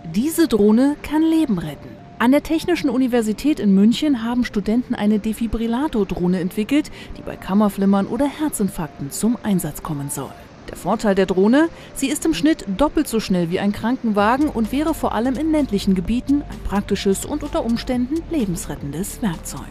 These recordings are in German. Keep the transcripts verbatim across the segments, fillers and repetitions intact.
Diese Drohne kann Leben retten. An der Technischen Universität in München haben Studenten eine Defibrillator-Drohne entwickelt, die bei Kammerflimmern oder Herzinfarkten zum Einsatz kommen soll. Der Vorteil der Drohne: Sie ist im Schnitt doppelt so schnell wie ein Krankenwagen und wäre vor allem in ländlichen Gebieten ein praktisches und unter Umständen lebensrettendes Werkzeug.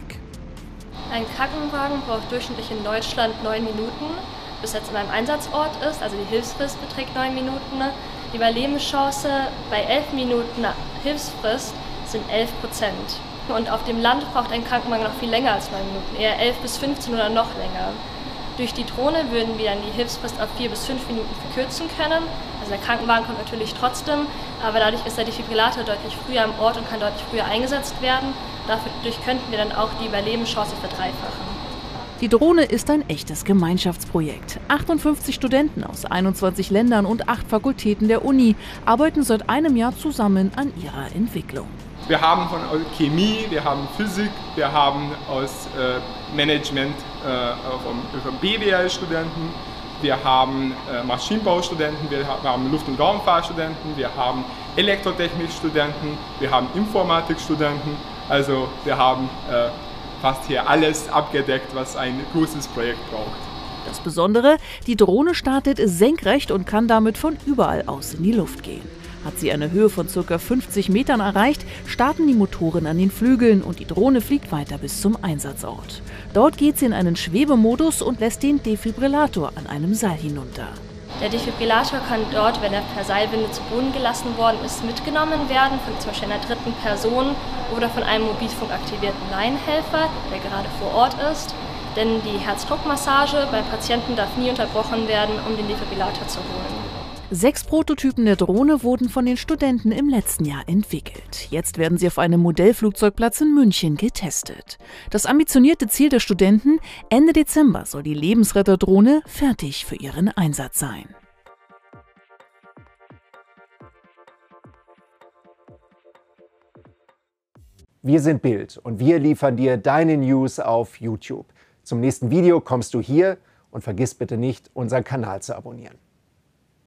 Ein Krankenwagen braucht durchschnittlich in Deutschland neun Minuten, bis er zu einem Einsatzort ist, also die Hilfsfrist beträgt neun Minuten. Die Überlebenschance bei elf Minuten Hilfsfrist sind elf Prozent. Und auf dem Land braucht ein Krankenwagen noch viel länger als neun Minuten, eher elf bis fünfzehn oder noch länger. Durch die Drohne würden wir dann die Hilfsfrist auf vier bis fünf Minuten verkürzen können. Also der Krankenwagen kommt natürlich trotzdem, aber dadurch ist der Defibrillator deutlich früher am Ort und kann deutlich früher eingesetzt werden. Dadurch könnten wir dann auch die Überlebenschance verdreifachen. Die Drohne ist ein echtes Gemeinschaftsprojekt. achtundfünfzig Studenten aus einundzwanzig Ländern und acht Fakultäten der Uni arbeiten seit einem Jahr zusammen an ihrer Entwicklung. Wir haben von Chemie, wir haben Physik, wir haben aus äh, Management äh, vom, vom B W L-Studenten, wir haben äh, Maschinenbaustudenten, wir haben Luft- und Raumfahrtstudenten, wir haben Elektrotechnikstudenten, wir haben Informatikstudenten. Also wir haben äh, fast hier alles abgedeckt, was ein großes Projekt braucht. Das Besondere: Die Drohne startet senkrecht und kann damit von überall aus in die Luft gehen. Hat sie eine Höhe von ca. fünfzig Metern erreicht, starten die Motoren an den Flügeln und die Drohne fliegt weiter bis zum Einsatzort. Dort geht sie in einen Schwebemodus und lässt den Defibrillator an einem Seil hinunter. Der Defibrillator kann dort, wenn er per Seilwinde zu Boden gelassen worden ist, mitgenommen werden, von zum Beispiel einer dritten Person oder von einem mobilfunkaktivierten Laienhelfer, der gerade vor Ort ist. Denn die Herzdruckmassage beim Patienten darf nie unterbrochen werden, um den Defibrillator zu holen. Sechs Prototypen der Drohne wurden von den Studenten im letzten Jahr entwickelt. Jetzt werden sie auf einem Modellflugzeugplatz in München getestet. Das ambitionierte Ziel der Studenten: Ende Dezember soll die Lebensretterdrohne fertig für ihren Einsatz sein. Wir sind Bild und wir liefern dir deine News auf YouTube. Zum nächsten Video kommst du hier und vergiss bitte nicht, unseren Kanal zu abonnieren.